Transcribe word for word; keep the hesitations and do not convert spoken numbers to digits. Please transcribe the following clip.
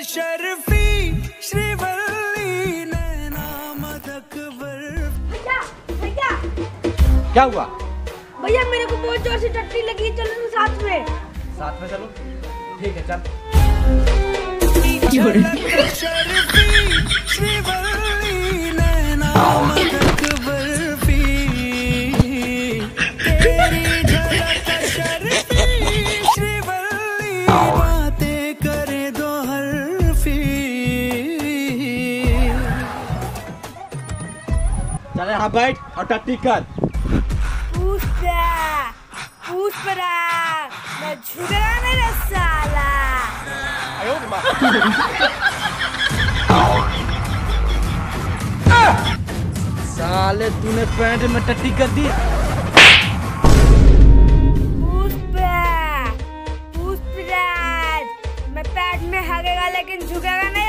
शर्फी श्रीवल्ली नैना मदक बर्फ। भैया भैया क्या हुआ? भैया मेरे को बहुत जोर से टट्टी लगी, चलो साथ में। साथ में चलो, ठीक है चल। शर्फी श्रीवल्ली नैना मदक बर्फी तेरी झलक शर्फी श्रीवल्ली बातें करे दो हर्फी। चल यहाँ बैठ और टट्टी कर। पुष्पा पुष्पा मैं झुकरा मेरा साला। साले तूने पैंट में टट्टी कर दी। पुष्पा पुष्पराज मैं पैंट में हगेगा लेकिन झुकेगा नहीं।